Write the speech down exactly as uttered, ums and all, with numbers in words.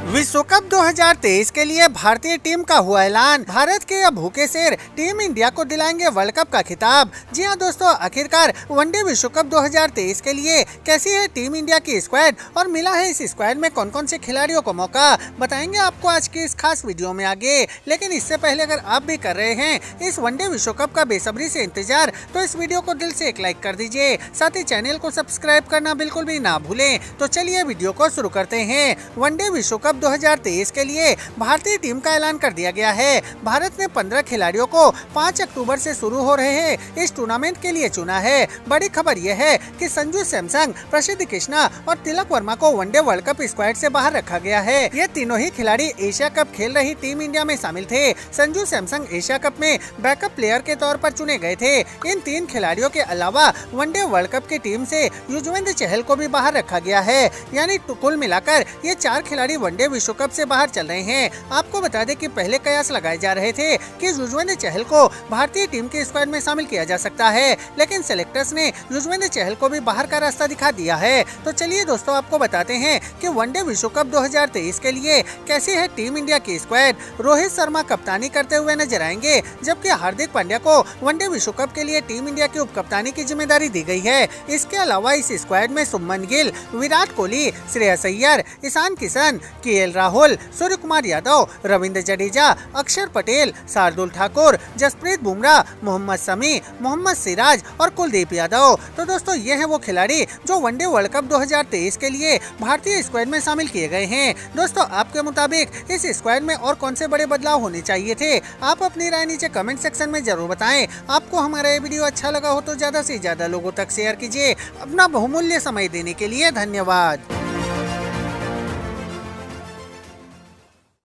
विश्व कप दो हज़ार तेईस के लिए भारतीय टीम का हुआ ऐलान। भारत के अब भूखे शेर टीम इंडिया को दिलाएंगे वर्ल्ड कप का खिताब। जी हां दोस्तों, आखिरकार वनडे विश्व कप दो हज़ार तेईस के लिए कैसी है टीम इंडिया की स्क्वाड और मिला है इस स्क्वाड में कौन कौन से खिलाड़ियों को मौका, बताएंगे आपको आज की इस खास वीडियो में आगे। लेकिन इससे पहले अगर आप भी कर रहे हैं इस वनडे विश्व कप का बेसब्री से इंतजार, तो इस वीडियो को दिल से एक लाइक कर दीजिए, साथ ही चैनल को सब्सक्राइब करना बिल्कुल भी ना भूलें। तो चलिए वीडियो को शुरू करते हैं। वनडे विश्व कप दो हज़ार तेईस के लिए भारतीय टीम का ऐलान कर दिया गया है। भारत ने पंद्रह खिलाड़ियों को पाँच अक्टूबर से शुरू हो रहे इस टूर्नामेंट के लिए चुना है। बड़ी खबर यह है कि संजू सैमसन, प्रसिद्ध कृष्णा और तिलक वर्मा को वनडे वर्ल्ड कप स्क्वाड से बाहर रखा गया है। ये तीनों ही खिलाड़ी एशिया कप खेल रही टीम इंडिया में शामिल थे। संजू सैमसन एशिया कप में बैकअप प्लेयर के तौर पर चुने गए थे। इन तीन खिलाड़ियों के अलावा वनडे वर्ल्ड कप की टीम से युजवेंद्र चहल को भी बाहर रखा गया है। यानी कुल मिलाकर ये चार खिलाड़ी वनडे विश्व कप से बाहर चल रहे हैं। आपको बता दें कि पहले कयास लगाए जा रहे थे कि युजवेंद्र चहल को भारतीय टीम के स्क्वाड में शामिल किया जा सकता है, लेकिन सेलेक्टर्स ने युजवेंद्र चहल को भी बाहर का रास्ता दिखा दिया है। तो चलिए दोस्तों, आपको बताते हैं कि वनडे विश्व कप दो हज़ार तेईस के लिए कैसी है टीम इंडिया की स्क्वाड। रोहित शर्मा कप्तानी करते हुए नजर आएंगे, जबकि हार्दिक पांड्या को वनडे विश्व कप के लिए टीम इंडिया की उप कप्तानी की जिम्मेदारी दी गई है। इसके अलावा इस स्क्वाड में शुभमन गिल, विराट कोहली, श्रेयस अय्यर, ईशान किशन, केएल राहुल, सूर्य कुमार यादव, रविंद्र जडेजा, अक्षर पटेल, शार्दुल ठाकुर, जसप्रीत बुमराह, मोहम्मद शमी, मोहम्मद सिराज और कुलदीप यादव। तो दोस्तों, ये हैं वो खिलाड़ी जो वनडे वर्ल्ड कप दो हज़ार तेईस के लिए भारतीय स्क्वाड में शामिल किए गए हैं। दोस्तों, आपके मुताबिक इस स्क्वाड में और कौन से बड़े बदलाव होने चाहिए थे? आप अपनी राय नीचे कमेंट सेक्शन में जरूर बताएं। आपको हमारा ये वीडियो अच्छा लगा हो तो ज्यादा से ज्यादा लोगों तक शेयर कीजिए। अपना बहुमूल्य समय देने के लिए धन्यवाद।